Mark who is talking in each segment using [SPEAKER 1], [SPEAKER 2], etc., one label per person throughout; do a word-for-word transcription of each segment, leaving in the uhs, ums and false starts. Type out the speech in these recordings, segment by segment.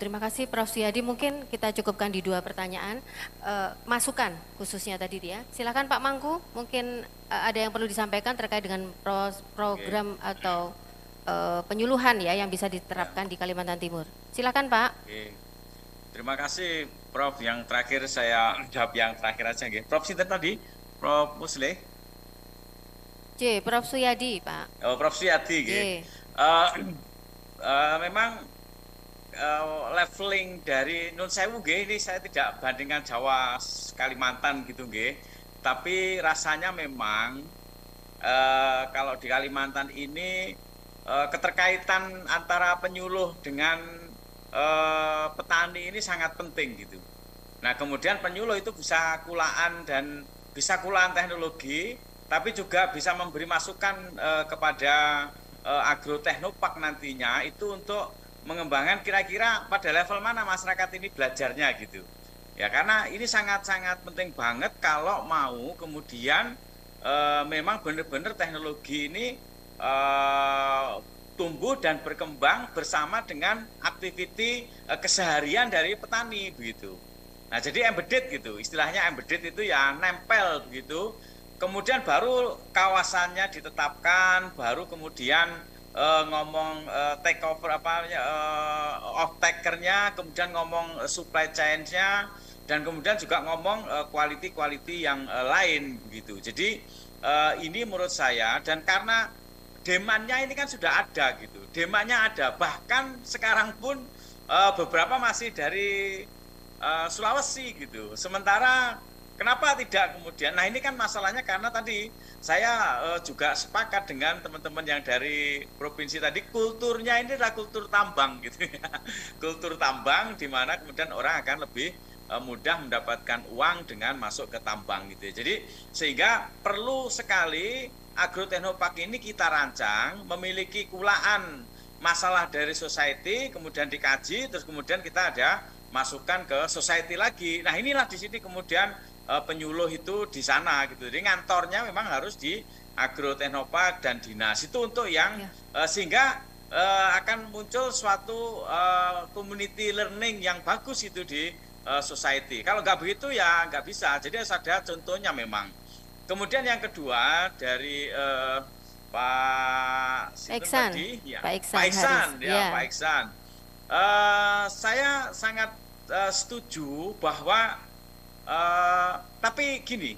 [SPEAKER 1] terima kasih Prof Suyadi. Mungkin kita cukupkan di dua pertanyaan. Uh, masukan khususnya tadi dia. Silakan Pak Mangku, mungkin uh, ada yang perlu disampaikan terkait dengan pro program okay. atau uh, penyuluhan ya yang bisa diterapkan ya. di Kalimantan Timur. Silakan Pak.
[SPEAKER 2] Okay. Terima kasih Prof. Yang terakhir saya jawab yang terakhir aja. Okay. Prof Sinten tadi, Prof Musleh.
[SPEAKER 1] J, Prof Suyadi Pak.
[SPEAKER 2] Oh, Prof Suyadi. Okay. Uh, uh, memang Uh, leveling dari Nun Sewu G, ini saya tidak bandingkan Jawa Kalimantan gitu G, tapi rasanya memang uh, kalau di Kalimantan ini uh, keterkaitan antara penyuluh dengan uh, petani ini sangat penting gitu. Nah kemudian penyuluh itu bisa kulaan dan bisa kulaan teknologi, tapi juga bisa memberi masukan uh, kepada uh, agroteknopark nantinya itu untuk mengembangkan kira-kira pada level mana masyarakat ini belajarnya gitu ya, karena ini sangat-sangat penting banget kalau mau kemudian e, memang benar-benar teknologi ini e, tumbuh dan berkembang bersama dengan aktiviti e, keseharian dari petani begitu. Nah jadi embedded gitu, istilahnya embedded itu ya nempel begitu, kemudian baru kawasannya ditetapkan, baru kemudian Uh, ngomong uh, take over apa uh, off takernya, kemudian ngomong uh, supply chain-nya, dan kemudian juga ngomong uh, quality quality yang uh, lain begitu. Jadi uh, ini menurut saya, dan karena demandnya ini kan sudah ada gitu, demandnya ada, bahkan sekarang pun uh, beberapa masih dari uh, Sulawesi gitu. Sementara kenapa tidak kemudian? Nah ini kan masalahnya karena tadi saya uh, juga sepakat dengan teman-teman yang dari provinsi tadi, kulturnya ini adalah kultur tambang gitu ya. Kultur tambang di mana kemudian orang akan lebih uh, mudah mendapatkan uang dengan masuk ke tambang gitu ya. Jadi sehingga perlu sekali agroteknopark ini kita rancang memiliki kulaan masalah dari society, kemudian dikaji, terus kemudian kita ada masukkan ke society lagi. Nah inilah di sini kemudian penyuluh itu di sana gitu. Jadi ngantornya memang harus di agroteknopark dan dinas itu untuk yang ya. uh, sehingga uh, akan muncul suatu uh, community learning yang bagus itu di uh, society. Kalau nggak begitu ya nggak bisa. Jadi harus ada contohnya memang. Kemudian yang kedua dari uh, Pak
[SPEAKER 1] Iksan,
[SPEAKER 2] tadi, ya,
[SPEAKER 1] Pak Iksan,
[SPEAKER 2] Pak Iksan, ya,
[SPEAKER 1] ya.
[SPEAKER 2] Pak Iksan. Uh, saya sangat uh, setuju bahwa Uh, tapi gini,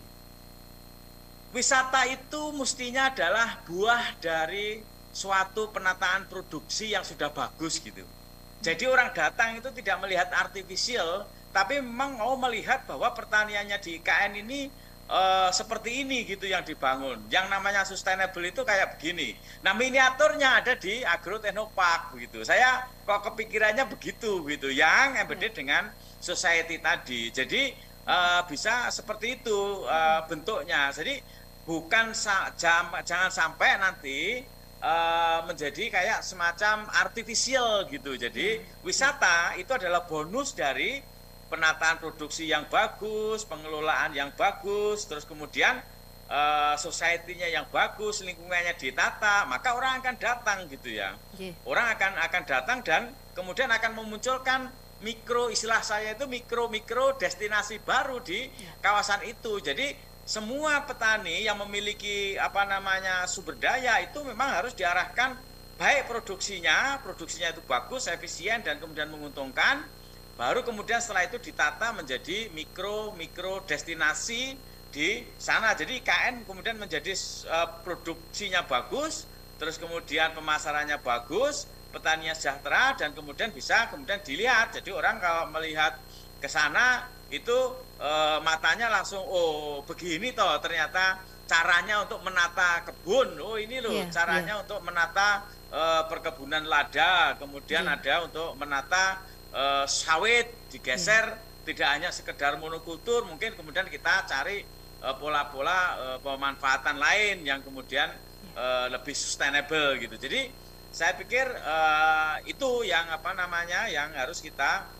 [SPEAKER 2] wisata itu mestinya adalah buah dari suatu penataan produksi yang sudah bagus gitu. Jadi orang datang itu tidak melihat artifisial, tapi memang mau melihat bahwa pertaniannya di I K N ini uh, seperti ini gitu yang dibangun. Yang namanya sustainable itu kayak begini. Nah miniaturnya ada di agroteknopark gitu. Saya kok kepikirannya begitu gitu, yang embedded dengan society tadi. Jadi Uh, bisa seperti itu uh, bentuknya. Jadi bukan sa jam, jangan sampai nanti uh, menjadi kayak semacam artifisial gitu. Jadi wisata itu adalah bonus dari penataan produksi yang bagus, pengelolaan yang bagus, terus kemudian uh, society-nya yang bagus, lingkungannya ditata, maka orang akan datang gitu ya. Yeah. Orang akan akan datang dan kemudian akan memunculkan mikro, istilah saya itu mikro-mikro destinasi baru di kawasan itu. Jadi semua petani yang memiliki apa namanya sumber daya itu memang harus diarahkan baik produksinya, produksinya itu bagus, efisien dan kemudian menguntungkan. Baru kemudian setelah itu ditata menjadi mikro-mikro destinasi di sana. Jadi I K N kemudian menjadi uh, produksinya bagus, terus kemudian pemasarannya bagus, petaninya sejahtera, dan kemudian bisa kemudian dilihat. Jadi orang kalau melihat ke sana itu e, matanya langsung oh begini toh ternyata caranya untuk menata kebun. Oh ini loh yeah, caranya yeah. untuk menata e, perkebunan lada. Kemudian yeah. ada untuk menata e, sawit digeser, yeah. tidak hanya sekedar monokultur, mungkin kemudian kita cari pola-pola e, e, pemanfaatan lain yang kemudian e, lebih sustainable gitu. Jadi saya pikir uh, itu yang apa namanya yang harus kita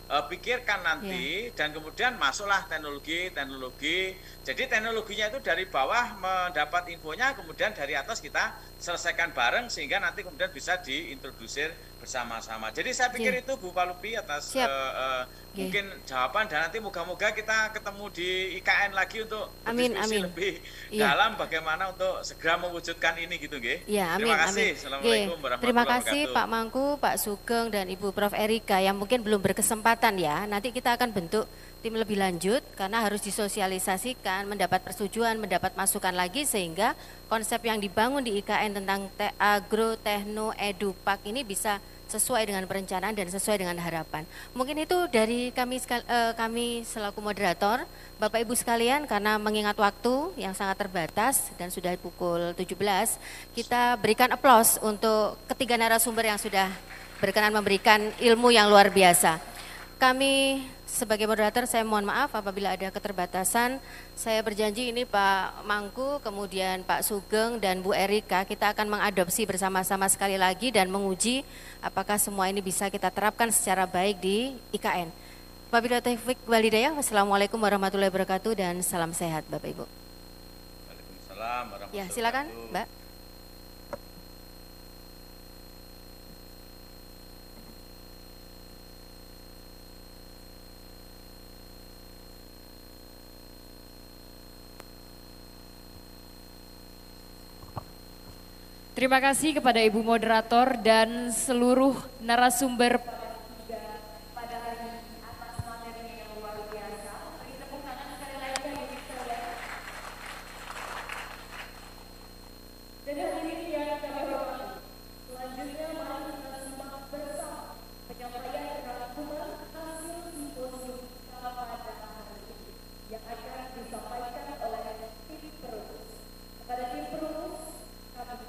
[SPEAKER 2] uh, pikirkan nanti, yeah. dan kemudian masuklah teknologi-teknologi. Jadi teknologinya itu dari bawah mendapat infonya, kemudian dari atas kita selesaikan bareng sehingga nanti kemudian bisa diintrodusir bersama-sama. Jadi saya pikir yeah. itu Bu Palupi atas uh, uh, yeah. mungkin jawaban, dan nanti moga-moga kita ketemu di I K N lagi untuk
[SPEAKER 1] amin,
[SPEAKER 2] berdiskusi
[SPEAKER 1] amin.
[SPEAKER 2] lebih
[SPEAKER 1] yeah.
[SPEAKER 2] dalam bagaimana untuk segera mewujudkan ini gitu, nggih.
[SPEAKER 1] Ya, amin,
[SPEAKER 2] Terima kasih.
[SPEAKER 1] amin.
[SPEAKER 2] Assalamualaikum warahmatullahi
[SPEAKER 1] Terima kasih
[SPEAKER 2] wabarakatuh.
[SPEAKER 1] Pak Mangku, Pak Sugeng, dan Ibu Prof Erika yang mungkin belum berkesempatan ya. Nanti kita akan bentuk tim lebih lanjut karena harus disosialisasikan, mendapat persetujuan, mendapat masukan lagi sehingga konsep yang dibangun di I K N tentang te agro, tekno, edu, pak ini bisa sesuai dengan perencanaan dan sesuai dengan harapan. Mungkin itu dari kami eh, kami selaku moderator, Bapak Ibu sekalian, karena mengingat waktu yang sangat terbatas dan sudah pukul tujuh belas, kita berikan aplaus untuk ketiga narasumber yang sudah berkenan memberikan ilmu yang luar biasa. Kami sebagai moderator saya mohon maaf apabila ada keterbatasan. Saya berjanji ini Pak Mangku, kemudian Pak Sugeng dan Bu Erika, kita akan mengadopsi bersama-sama sekali lagi dan menguji apakah semua ini bisa kita terapkan secara baik di I K N. Wabillahi taufiq wal hidayah. Wassalamualaikum warahmatullahi wabarakatuh dan salam sehat Bapak Ibu.
[SPEAKER 2] Waalaikumsalam warahmatullahi wabarakatuh.
[SPEAKER 1] Ya, silakan Mbak.
[SPEAKER 3] Terima kasih kepada Ibu Moderator dan seluruh narasumber pada hari ini atas materi yang luar biasa. Beri tepuk tangan sekali lagi ya untuk saya. Dan hari ini yang kami hormati, selanjutnya mari kita simak bersama penyampaian rangkuman hasil simposium pada hari ini yang akan disampaikan oleh tim perumus. Kepada tim perumus, kami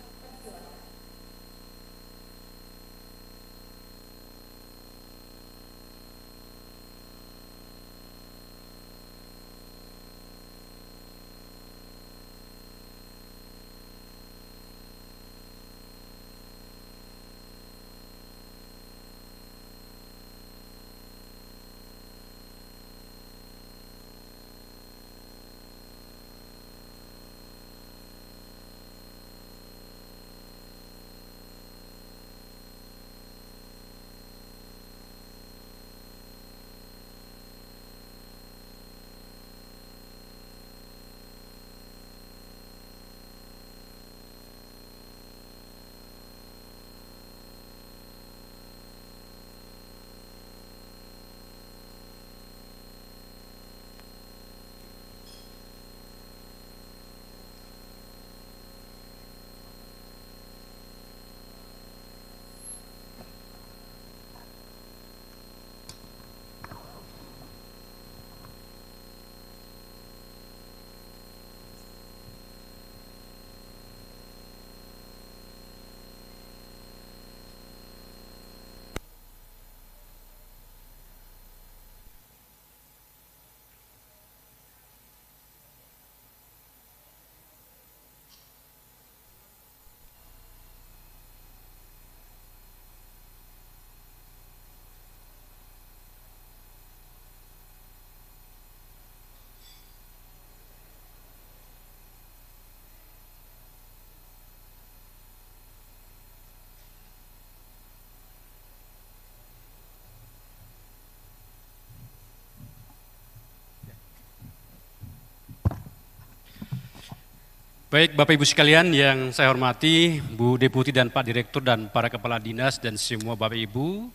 [SPEAKER 4] Baik Bapak Ibu sekalian yang saya hormati, Bu Deputi dan Pak Direktur dan para Kepala Dinas dan semua Bapak Ibu,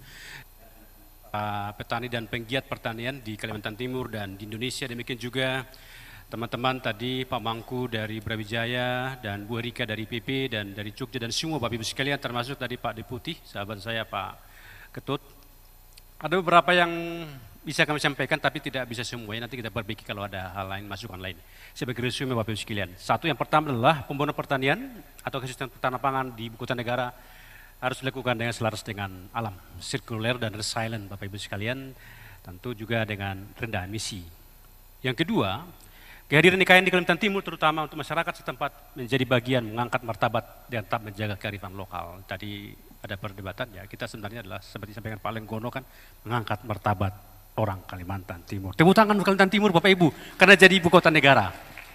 [SPEAKER 4] Pak petani dan penggiat pertanian di Kalimantan Timur dan di Indonesia, demikian juga teman-teman tadi Pak Mangku dari Brawijaya dan Bu Erika dari P P dan dari Jogja dan semua Bapak Ibu sekalian, termasuk tadi Pak Deputi, sahabat saya Pak Ketut. Ada beberapa yang bisa kami sampaikan tapi tidak bisa semuanya, nanti kita perbaiki kalau ada hal lain, masukan lain. Sebagai resume Bapak Ibu sekalian, satu yang pertama adalah pembangunan pertanian atau kesehatan pertanaman pangan di ibu kota negara harus dilakukan dengan selaras dengan alam, sirkuler dan resilient Bapak Ibu sekalian, tentu juga dengan rendah emisi. Yang kedua, kehadiran I K N di Kalimantan Timur terutama untuk masyarakat setempat menjadi bagian mengangkat martabat dan tetap menjaga kearifan lokal. Tadi ada perdebatan ya, kita sebenarnya adalah seperti disampaikan Pak Lenggono kan, mengangkat martabat orang Kalimantan Timur. Tepuk tangan untuk Kalimantan Timur Bapak Ibu, karena jadi ibu kota negara.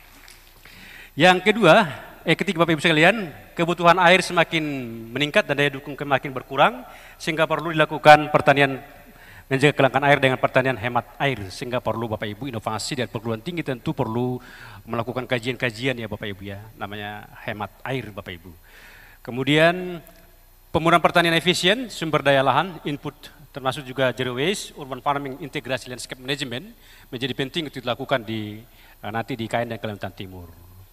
[SPEAKER 4] Yang kedua, eh ketiga Bapak Ibu sekalian, kebutuhan air semakin meningkat dan daya dukung semakin berkurang, sehingga perlu dilakukan pertanian menjaga kelangkaan air dengan pertanian hemat air, sehingga perlu Bapak Ibu inovasi dan perguruan tinggi tentu perlu melakukan kajian-kajian ya Bapak Ibu ya, namanya hemat air Bapak Ibu. Kemudian pemurnian pertanian efisien, sumber daya lahan, input termasuk juga zero waste, urban farming, integrasi landscape management menjadi penting untuk dilakukan di nanti di I K N dan Kalimantan Timur.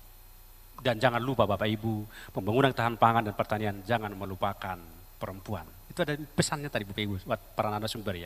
[SPEAKER 4] Dan jangan lupa Bapak Ibu, pembangunan tahan pangan dan pertanian jangan melupakan perempuan. Itu ada pesannya tadi Bapak Ibu buat para narasumber ya.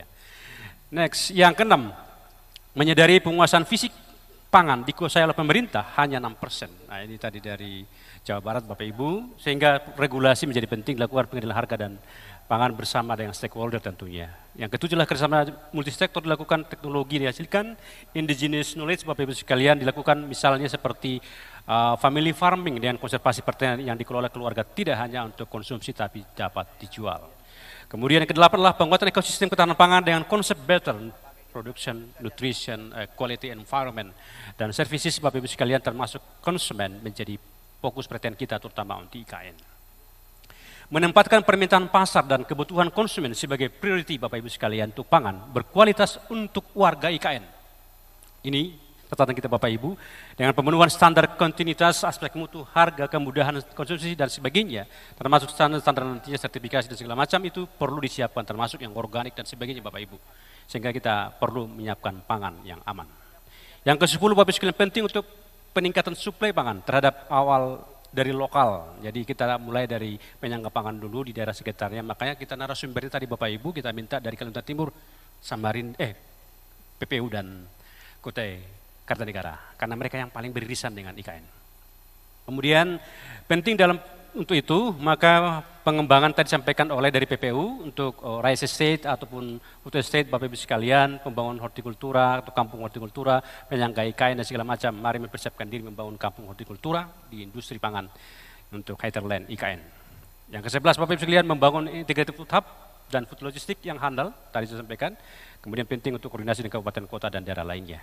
[SPEAKER 4] Next, yang keenam, menyadari penguasaan fisik pangan dikuasai oleh pemerintah hanya enam persen. Nah ini tadi dari Jawa Barat Bapak Ibu, sehingga regulasi menjadi penting dilakukan pengendalian harga dan pangan bersama dengan stakeholder tentunya. Yang ketujuh adalah kerjasama multisektor dilakukan, teknologi dihasilkan, indigenous knowledge Bapak Ibu sekalian dilakukan, misalnya seperti uh, family farming dengan konservasi pertanian yang dikelola keluarga tidak hanya untuk konsumsi tapi dapat dijual. Kemudian yang kedelapan adalah penguatan ekosistem ketahanan pangan dengan konsep better production, nutrition, uh, quality environment, dan services Bapak Ibu sekalian termasuk konsumen menjadi fokus perhatian kita terutama untuk I K N. Menempatkan permintaan pasar dan kebutuhan konsumen sebagai priority Bapak Ibu sekalian untuk pangan berkualitas untuk warga I K N. Ini catatan kita Bapak Ibu, dengan pemenuhan standar kontinuitas, aspek mutu, harga, kemudahan konsumsi dan sebagainya, termasuk standar-standar nantinya sertifikasi dan segala macam itu perlu disiapkan, termasuk yang organik dan sebagainya Bapak Ibu. Sehingga kita perlu menyiapkan pangan yang aman. Yang kesepuluh Bapak Ibu sekalian penting untuk peningkatan suplai pangan terhadap awal dari lokal. Jadi kita mulai dari penyangga pangan dulu di daerah sekitarnya. Makanya kita narasumbernya tadi Bapak Ibu kita minta dari Kalimantan Timur, Samarin, eh P P U dan Kutai Kartanegara, karena mereka yang paling beririsan dengan I K N. Kemudian penting dalam untuk itu maka pengembangan tadi disampaikan oleh dari P P U untuk uh, rice estate ataupun food estate Bapak Ibu sekalian, pembangunan hortikultura atau kampung hortikultura, penyangga I K N dan segala macam. Mari mempersiapkan diri membangun kampung hortikultura di industri pangan untuk hinterland I K N. Yang kesebelas Bapak Ibu sekalian membangun integrated food hub dan food logistik yang handal tadi saya sampaikan. Kemudian penting untuk koordinasi dengan kabupaten kota dan daerah lainnya.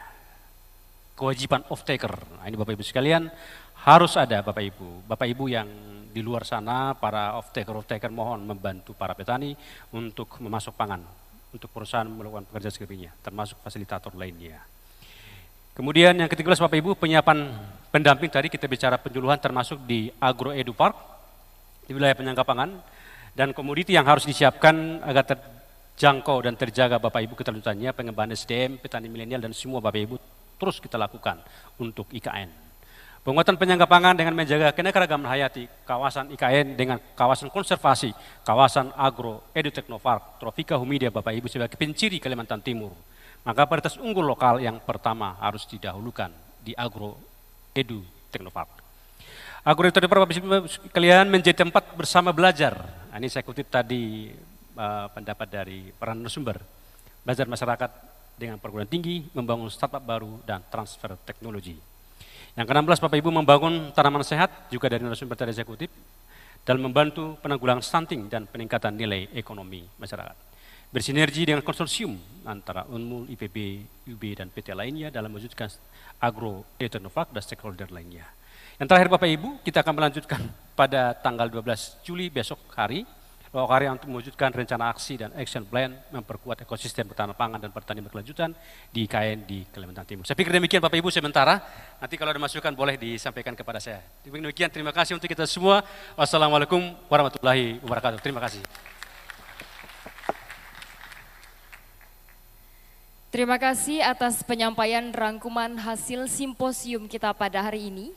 [SPEAKER 4] Kewajiban off-taker, nah ini Bapak Ibu sekalian harus ada Bapak Ibu. Bapak Ibu yang di luar sana, para off-taker-off-taker mohon membantu para petani untuk memasok pangan, untuk perusahaan melakukan pekerjaan sekalinya, termasuk fasilitator lainnya. Kemudian yang ketiga belas Bapak Ibu, penyiapan pendamping tadi kita bicara penjuluhan termasuk di Agro Edu Park, di wilayah penyangga pangan, dan komoditi yang harus disiapkan agar terjangkau dan terjaga Bapak Ibu keterlibatannya, pengembangan S D M, petani milenial dan semua Bapak Ibu terus kita lakukan untuk I K N. Penguatan penyangga pangan dengan menjaga keanekaragaman hayati, kawasan I K N dengan kawasan konservasi, kawasan agro, edu teknopark, tropika humidia Bapak Ibu sebagai penciri Kalimantan Timur. Maka varietas unggul lokal yang pertama harus didahulukan di agro, edu teknopark. Agro edu teknopark Bapak Ibu sekalian menjadi tempat bersama belajar. Nah, ini saya kutip tadi uh, pendapat dari para narasumber. Belajar masyarakat dengan perguruan tinggi, membangun startup baru, dan transfer teknologi. Yang keenam belas Bapak Ibu membangun tanaman sehat, juga dari narasumber tadi saya kutip, dalam membantu penanggulangan stunting dan peningkatan nilai ekonomi masyarakat. Bersinergi dengan konsorsium antara Unmul, I P B, U B, dan P T lainnya dalam mewujudkan agro etnopark dan stakeholder lainnya. Yang terakhir Bapak Ibu, kita akan melanjutkan pada tanggal dua belas Juli besok hari, karya untuk mewujudkan rencana aksi dan action plan memperkuat ekosistem pertahanan pangan dan pertanian berkelanjutan di I K N di Kalimantan Timur. Saya pikir demikian Bapak Ibu sementara, nanti kalau ada masukan boleh disampaikan kepada saya. Demikian, terima kasih untuk kita semua. Wassalamualaikum warahmatullahi wabarakatuh. Terima kasih.
[SPEAKER 3] Terima kasih atas penyampaian rangkuman hasil simposium kita pada hari ini.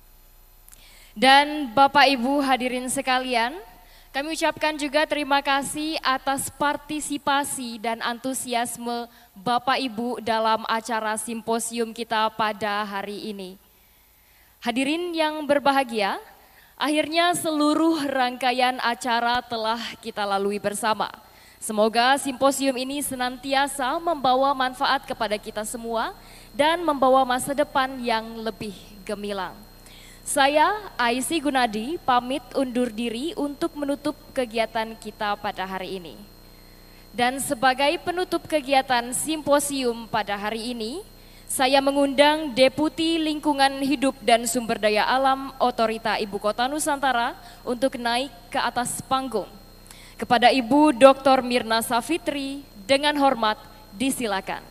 [SPEAKER 3] Dan Bapak Ibu hadirin sekalian, kami ucapkan juga terima kasih atas partisipasi dan antusiasme Bapak Ibu dalam acara simposium kita pada hari ini. Hadirin yang berbahagia, akhirnya seluruh rangkaian acara telah kita lalui bersama. Semoga simposium ini senantiasa membawa manfaat kepada kita semua dan membawa masa depan yang lebih gemilang. Saya, Aisy Gunadi, pamit undur diri untuk menutup kegiatan kita pada hari ini. Dan sebagai penutup kegiatan simposium pada hari ini, saya mengundang Deputi Lingkungan Hidup dan Sumber Daya Alam Otorita Ibu Kota Nusantara untuk naik ke atas panggung. Kepada Ibu Doktor Mirna Safitri, dengan hormat disilakan.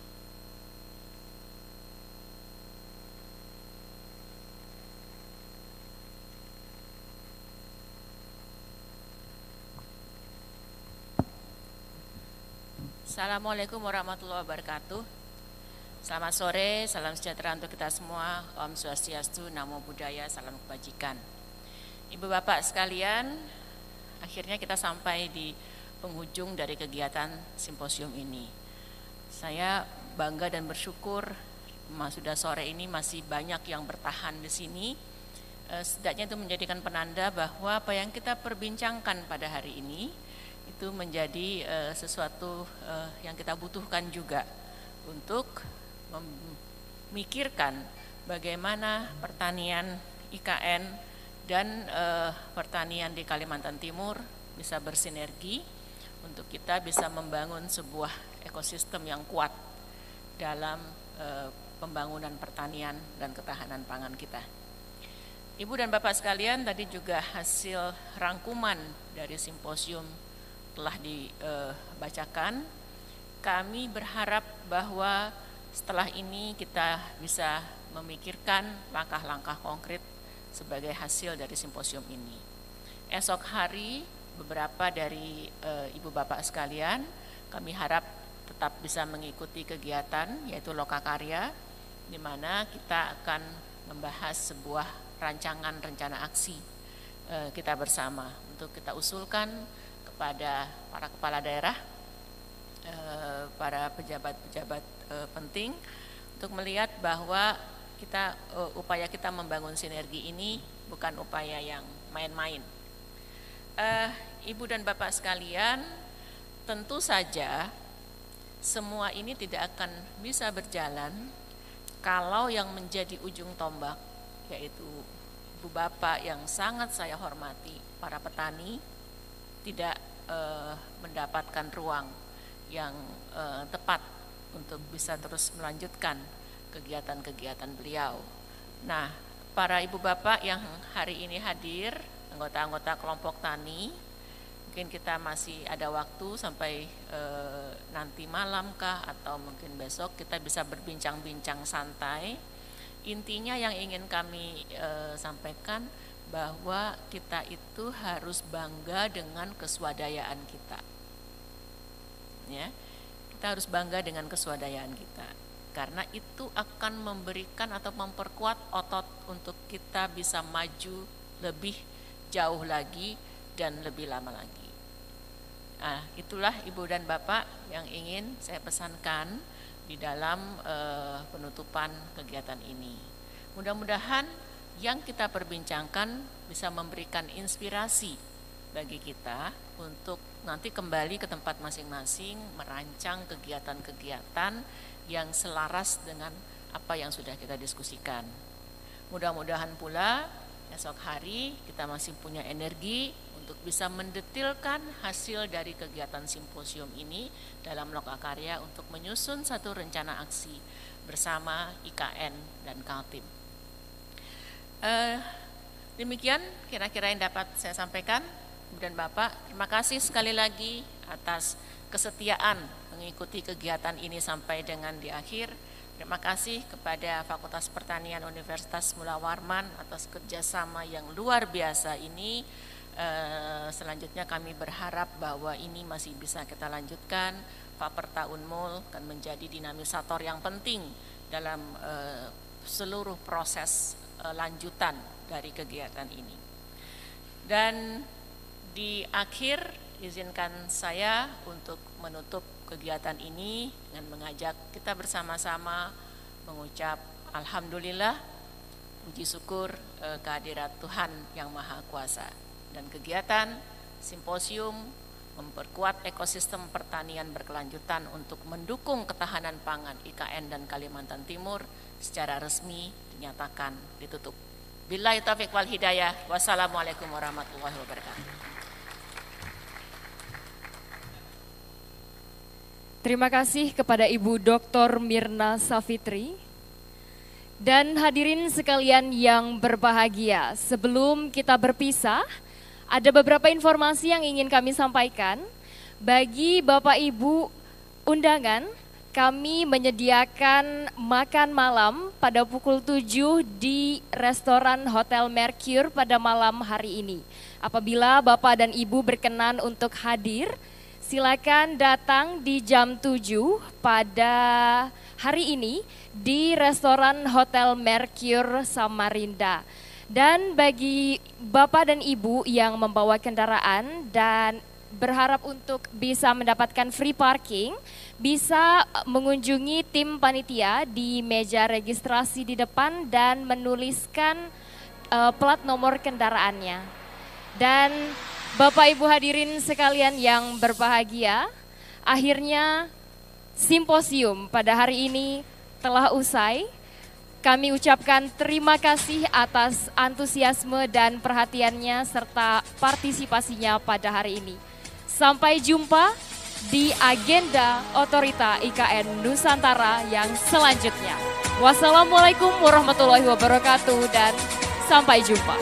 [SPEAKER 5] Assalamualaikum warahmatullahi wabarakatuh. Selamat sore, salam sejahtera untuk kita semua. Om Swastiastu, Namo Buddhaya, salam kebajikan. Ibu bapak sekalian, akhirnya kita sampai di penghujung dari kegiatan simposium ini. Saya bangga dan bersyukur, sudah sore ini masih banyak yang bertahan di sini. Setidaknya itu menjadikan penanda bahwa apa yang kita perbincangkan pada hari ini itu menjadi uh, sesuatu uh, yang kita butuhkan juga untuk memikirkan bagaimana pertanian I K N dan uh, pertanian di Kalimantan Timur bisa bersinergi untuk kita bisa membangun sebuah ekosistem yang kuat dalam uh, pembangunan pertanian dan ketahanan pangan kita. Ibu dan Bapak sekalian, tadi juga hasil rangkuman dari simposium telah dibacakan. Kami berharap bahwa setelah ini kita bisa memikirkan langkah-langkah konkret sebagai hasil dari simposium ini. Esok hari beberapa dari e, ibu bapak sekalian kami harap tetap bisa mengikuti kegiatan yaitu Lokakarya, di mana kita akan membahas sebuah rancangan rencana aksi e, kita bersama untuk kita usulkan kepada para kepala daerah, para pejabat-pejabat penting untuk melihat bahwa kita upaya kita membangun sinergi ini bukan upaya yang main-main. Ibu dan Bapak sekalian, tentu saja semua ini tidak akan bisa berjalan kalau yang menjadi ujung tombak yaitu Ibu Bapak yang sangat saya hormati, para petani, tidak uh, mendapatkan ruang yang uh, tepat untuk bisa terus melanjutkan kegiatan-kegiatan beliau. Nah, para ibu bapak yang hari ini hadir, anggota-anggota kelompok tani, mungkin kita masih ada waktu sampai uh, nanti malam kah atau mungkin besok kita bisa berbincang-bincang santai. Intinya yang ingin kami uh, sampaikan bahwa kita itu harus bangga dengan keswadayaan kita. Ya, kita harus bangga dengan keswadayaan kita. Karena itu akan memberikan atau memperkuat otot untuk kita bisa maju lebih jauh lagi dan lebih lama lagi. Nah, itulah Ibu dan Bapak yang ingin saya pesankan di dalam uh, penutupan kegiatan ini. Mudah-mudahan yang kita perbincangkan bisa memberikan inspirasi bagi kita untuk nanti kembali ke tempat masing-masing merancang kegiatan-kegiatan yang selaras dengan apa yang sudah kita diskusikan. Mudah-mudahan pula esok hari kita masih punya energi untuk bisa mendetilkan hasil dari kegiatan simposium ini dalam Lokakarya untuk menyusun satu rencana aksi bersama I K N dan Kaltim. Uh, demikian kira-kira yang dapat saya sampaikan, Ibu dan Bapak. Terima kasih sekali lagi atas kesetiaan mengikuti kegiatan ini sampai dengan di akhir. Terima kasih kepada Fakultas Pertanian Universitas Mula Warman atas kerjasama yang luar biasa ini. Uh, selanjutnya kami berharap bahwa ini masih bisa kita lanjutkan. Faperta Unmul akan menjadi dinamisator yang penting dalam uh, seluruh proses lanjutan dari kegiatan ini. Dan di akhir izinkan saya untuk menutup kegiatan ini dengan mengajak kita bersama-sama mengucap alhamdulillah, puji syukur eh, kehadirat Tuhan yang Maha Kuasa. Dan kegiatan simposium memperkuat ekosistem pertanian berkelanjutan untuk mendukung ketahanan pangan I K N dan Kalimantan Timur secara resmi dinyatakan ditutup. Billahi taufiq wal hidayah. Wassalamualaikum warahmatullahi wabarakatuh.
[SPEAKER 3] Terima kasih kepada Ibu Doktor Mirna Safitri. Dan hadirin sekalian yang berbahagia, sebelum kita berpisah, ada beberapa informasi yang ingin kami sampaikan. Bagi Bapak Ibu undangan, kami menyediakan makan malam pada pukul tujuh di restoran Hotel Mercure pada malam hari ini. Apabila Bapak dan Ibu berkenan untuk hadir, silakan datang di jam tujuh pada hari ini di restoran Hotel Mercure Samarinda. Dan bagi Bapak dan Ibu yang membawa kendaraan dan berharap untuk bisa mendapatkan free parking, bisa mengunjungi tim panitia di meja registrasi di depan dan menuliskan uh, plat nomor kendaraannya. Dan Bapak Ibu hadirin sekalian yang berbahagia, akhirnya simposium pada hari ini telah usai. Kami ucapkan terima kasih atas antusiasme dan perhatiannya serta partisipasinya pada hari ini. Sampai jumpa di agenda Otorita I K N Nusantara yang selanjutnya. Wassalamualaikum warahmatullahi wabarakatuh dan sampai jumpa.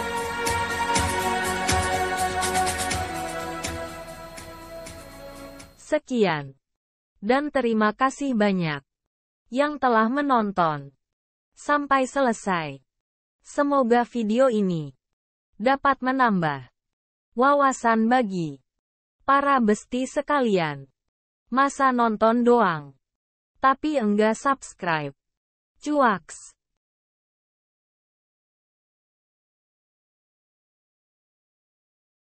[SPEAKER 6] Sekian. Dan terima kasih banyak yang telah menonton sampai selesai. Semoga video ini dapat menambah wawasan bagi para besti sekalian. Masa nonton doang, tapi enggak subscribe. Cuaks.